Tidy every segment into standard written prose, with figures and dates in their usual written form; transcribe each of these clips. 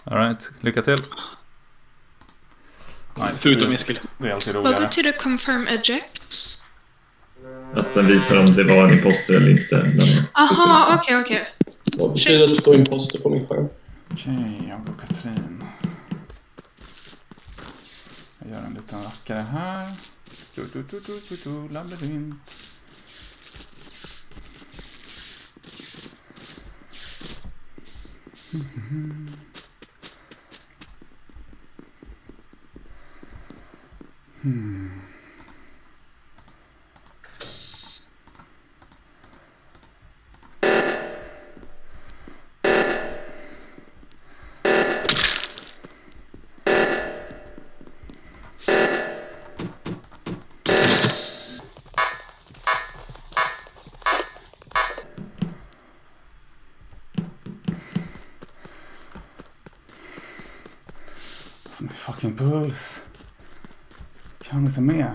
All right, lycka till. Nice. Förutom Eskil. Det är alltid Vad roligare. betyder confirm ejects? Att den visar om det var en imposter eller inte. Aha, okej. Vad betyder att det står imposter på min skärm? Okej, jag och Katrin. Jag gör en liten rackare här. Labyrint. Som är fucking puls. Kan inte med.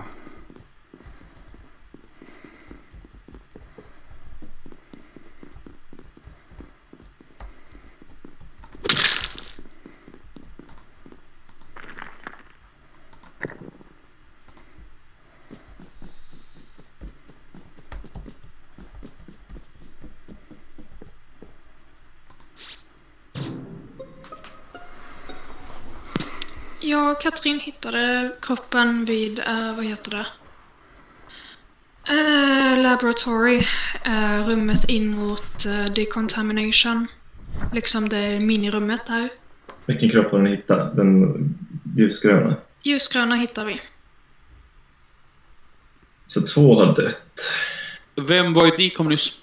Jag och Katrin hittade kroppen vid, vad heter det? Laboratory. Rummet in mot decontamination. Liksom det minirummet där. Vilken kropp har ni hittat? Den ljusgröna? Ljusgröna hittar vi. Så 2 har dött. Vem var i Decom nyss?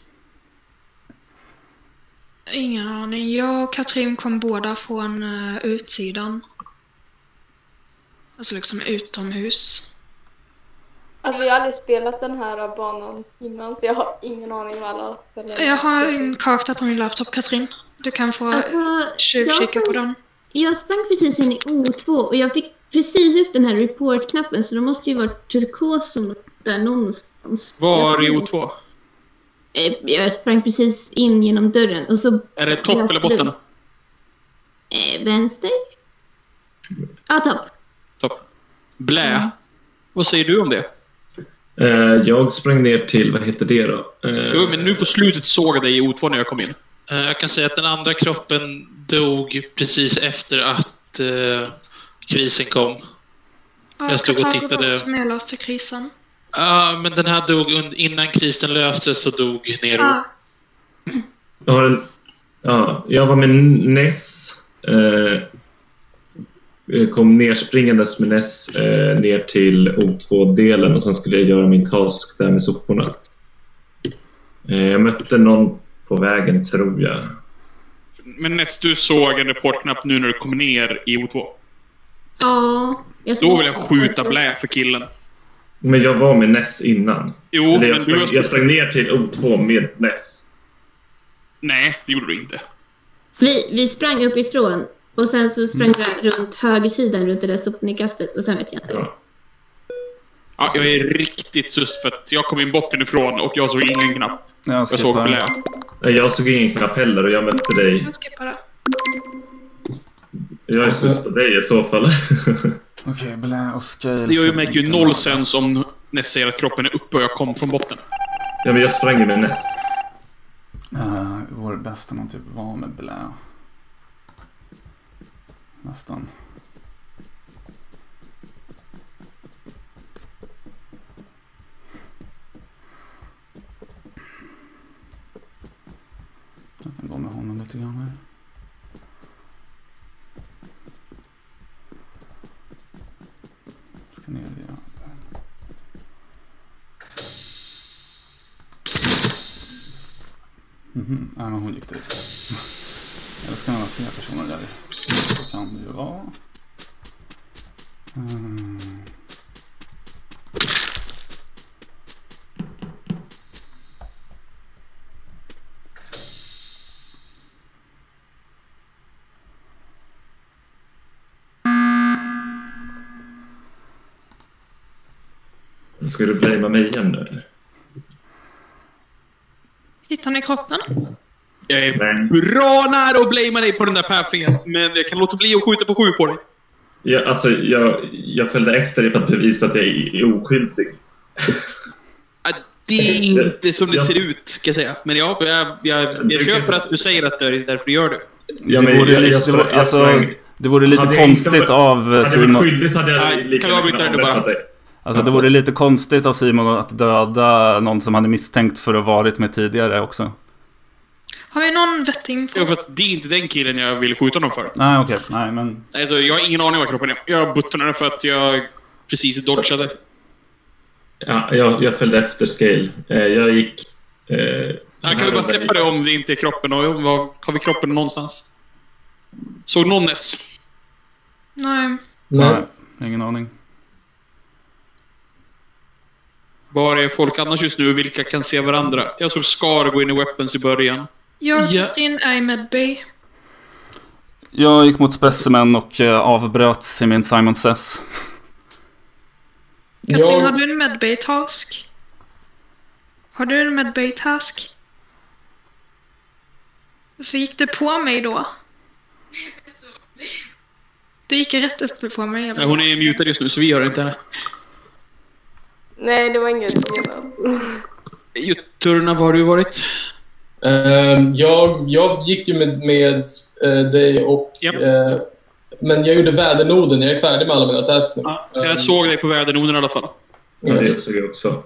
Ingen aning. Jag och Katrin kom båda från utsidan. Alltså liksom utomhus. Alltså jag har aldrig spelat den här banan innan, så jag har ingen aning om alla. Jag har en karta på min laptop, Katrin. Du kan få tjuvkika på den. Jag sprang precis in i O2 och jag fick precis upp den här report-knappen, så det måste ju vara turkos som där någonstans. Var i O2? Jag sprang precis in genom dörren och så... Är det topp eller botten? Vänster? Ja, topp. Topp. Blä. Vad säger du om det? Jag sprang ner till, vad heter det då? Jo, men nu på slutet såg jag dig i O2 när jag kom in. Jag kan säga att den andra kroppen dog precis efter att krisen kom. Ja, Jag stod och tittade. var också medlöst till krisen. Ja, men den här dog innan krisen löstes, så dog Nero. Jag var med Ness. Kom nerspringandes med Ness ner till O2-delen och sen skulle jag göra min task där med soporna. Jag mötte någon på vägen, tror jag. Men näst du såg en reportknapp nu när du kom ner i O2. Ja. Då vill jag skjuta blä för killen. Men jag var med Ness innan. Jo, Eller men jag sprang ner till O2 med Ness. Nej, det gjorde du inte. Vi sprang uppifrån och sen så sprang vi runt högersidan runt det där sopnedkastet och sen vet jag inte. Ja, jag är riktigt sus för att jag kom in botten ifrån och jag såg ingen knapp. Jag såg blä. Jag såg ingen knapp heller och jag mötte dig. Jag skippar det. Jag är sus på dig i så fall. Okej, blä och scale. Det gör ju make ju noll sens om Ness säger att kroppen är uppe och jag kom från botten. Ja, men jag sprang med Ness. Vore bäst om man typ var med blä. Nästan. Jag kan gå med honom lite grann här. Ska ner det. Nej, men hon gick dit. Eller ska det vara fler personer där? Det kan det ju vara. Ska du blamea mig igen nu, eller? Hittar ni kroppen? Jag är bra nära att blamea dig på den där pathingen, men jag kan låta bli att skjuta på 7 på dig. Ja, alltså, jag följde efter dig för att bevisa att jag är oskyldig. Det är inte som det ser ut, ska jag säga. Men jag köper att du säger att det är därför du gör det. Ja, det vore lite konstigt av Simon. Alltså det vore lite konstigt av Simon att döda någon som hade misstänkt för att ha varit med tidigare också. Har vi någon vettig info? Ja, för att det är inte den killen jag vill skjuta dem för. Nej, okej. Nej, men... Alltså, jag har ingen aning vad kroppen är. Jag buttade den för att jag precis dodgade. Ja, jag följde efter Scale. Jag gick... kan vi bara släppa det om det inte är kroppen? Och har vi kroppen någonstans? Såg någon Ness? Nej. Ingen aning. Var är folk annars just nu? Vilka kan se varandra? Jag såg Scar gå in i weapons i början. Katrin är i medbay. Jag gick mot Specimen och avbröts i min Simon Says. Katrin, har du en medbay-task? Har du en medbay-task? Varför gick du på mig då? Du gick rätt uppe på mig. Ja, hon är mutad just nu, så vi gör inte henne. Nej, det var inget Jutturna, var har du varit? Jag gick ju med dig och... men jag gjorde vädernoden. Jag är färdig med alla mina tasks nu. Ja, jag såg dig på vädernoden i alla fall. Ja, det såg jag också.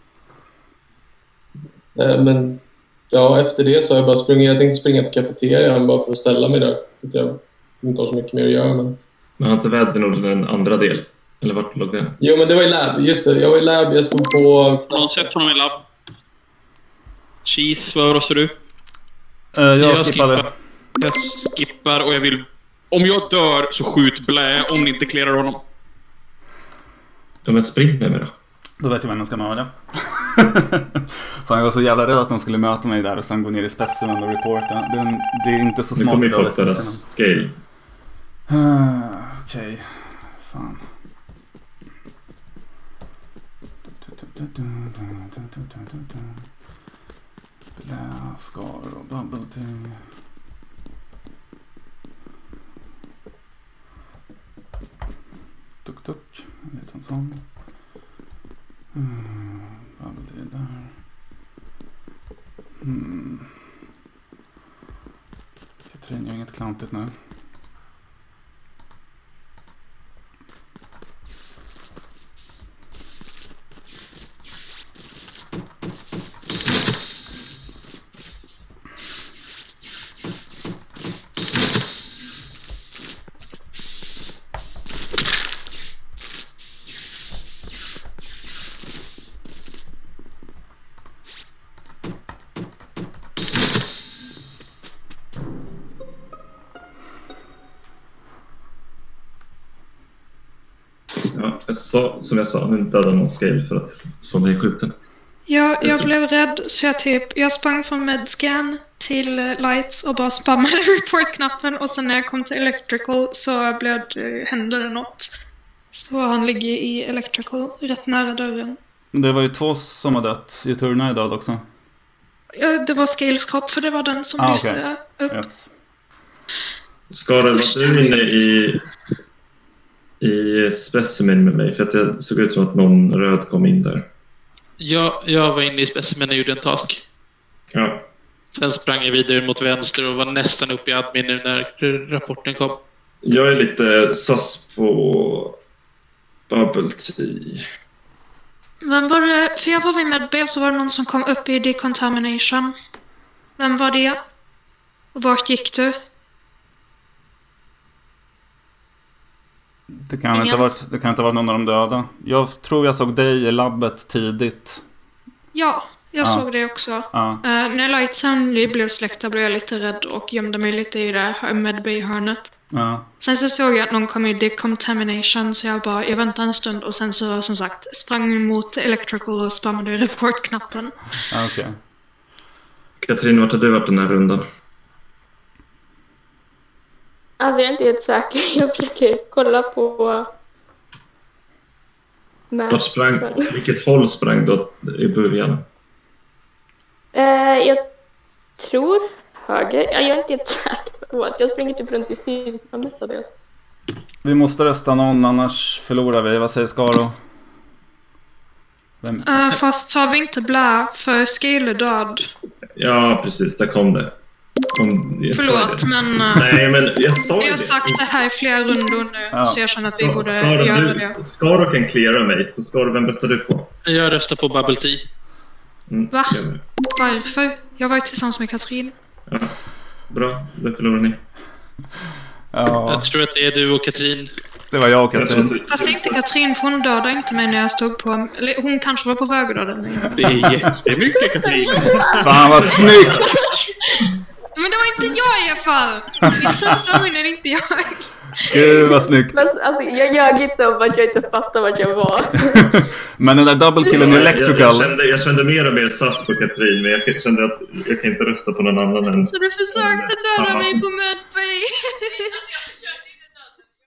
Men ja, efter det så har jag bara sprungit. Jag tänkte springa till kafeterian bara för att ställa mig där. Så jag inte har så mycket mer att göra. Men har inte vädernoden en andra del? Eller vart låg det? Jo, men det var i lab. Just det, jag var i lab. Jag stod på... Har någon sett honom i lab? Cheese, vad röstar du? Jag skippade. Jag skippar och jag vill... Om jag dör så skjut blä om ni inte klerar honom. Ja, men spring med mig då. Då vet jag vem jag ska mörda. Fan, jag var så jävla rädd att de skulle möta mig där och sen gå ner i Specimen och reporta. Det är inte så smart. Nu kommer ju folk deras Scale. Okej. Fan. Blä, Scar och Bubble Tea. Tuk-tuk. En liten sån. Bubble Tea där. Katrin gör inget klantigt nu. Som jag sa, inte hade någon Scale för att få mig skjuten. Jag blev rädd så jag sprang från medscan till lights och bara spammade report-knappen och sen när jag kom till electrical så hände det något. Så han ligger i electrical rätt nära dörren. Det var ju 2 som har dött. Juturna är död också. Ja, det var Scales kropp för det var den som lyste upp. Yes. Skadade var du inne i Specimen med mig? För att det såg ut som att någon röd kom in där. Jag var inne i Specimen och gjorde en task. Ja. Sen sprang jag vidare mot vänster och var nästan uppe i admin nu när rapporten kom. Jag är lite sass på Bubble Tea. Vem var det? För jag var vid medbay och så var det någon som kom upp i decontamination. Vem var det? Och vart gick du? Det kan inte ha varit någon av de döda. Jag tror jag såg dig i labbet tidigt. Ja, jag såg det också. När lightsound blev släckta blev jag lite rädd och gömde mig lite i det här medbay-hörnet. Sen så såg jag att någon kom i decontamination så jag väntade en stund och sen så som sagt sprang mot electrical och spammade report-knappen. Okej. Katrin, vart har du varit den här rundan? Alltså jag är inte helt säker. Jag försöker kolla på... Vilket håll sprang du i början? Jag tror höger. Jag är inte exakt på att jag springer typ runt i sidan av det. Vi måste rösta någon, annars förlorar vi. Vad säger Skaro? Fast tar vi inte blä för Scale är död. Ja, precis. Där kom det. Förlåt, men... Nej, men jag sa vi har sagt det här i flera rundor nu, så jag känner att vi borde göra det. Skaro kan cleara mig, så Skaro, vem röstar du på? Jag röstar på Bubble Tea. Va? Varför? Jag var ju tillsammans med Katrin. Ja, bra. Då förlorar ni. Ja. Jag tror att det är du och Katrin. Det var jag och Katrin. Fast inte Katrin, för hon dödade inte mig när jag stod på... Eller hon kanske var på väg att döda mig. Det är jättemycket, Katrin. Fan, vad snyggt! Men det var inte jag i alla fall. Vi sussar men det är inte jag. Gud, vad snyggt. Men, alltså, jag ljög inte om att jag inte fattar vad jag var. Men den där double killen i Electrical... Jag kände mer och mer sass på Katrin, men jag kände att jag kan inte rösta på någon annan än... Så du försökte döda mig på Medbay?